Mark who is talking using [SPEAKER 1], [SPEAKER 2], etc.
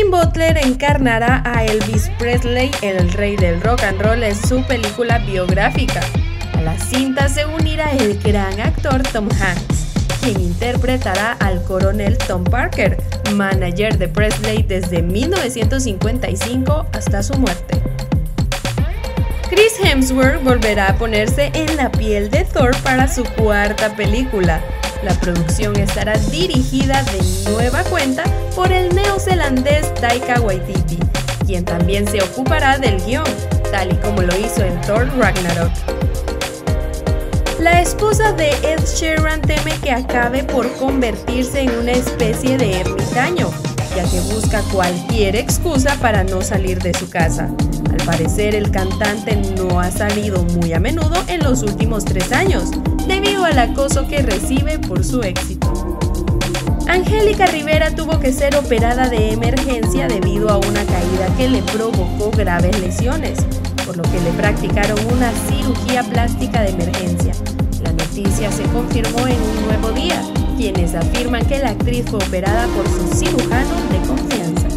[SPEAKER 1] Austin Butler encarnará a Elvis Presley, el rey del rock and roll, en su película biográfica. A la cinta se unirá el gran actor Tom Hanks, quien interpretará al coronel Tom Parker, manager de Presley desde 1955 hasta su muerte. Chris Hemsworth volverá a ponerse en la piel de Thor para su cuarta película. La producción estará dirigida de nueva cuenta por el neozelandés Taika Waititi, quien también se ocupará del guión, tal y como lo hizo en Thor Ragnarok. La esposa de Ed Sheeran teme que acabe por convertirse en una especie de ermitaño, ya que busca cualquier excusa para no salir de su casa. Al parecer, el cantante no ha salido muy a menudo en los últimos 3 años, debido al acoso que recibe por su éxito. Angélica Rivera tuvo que ser operada de emergencia debido a una caída que le provocó graves lesiones, por lo que le practicaron una cirugía plástica de emergencia. La noticia se confirmó en Un Nuevo Día, quienes afirman que la actriz fue operada por su cirujano de confianza.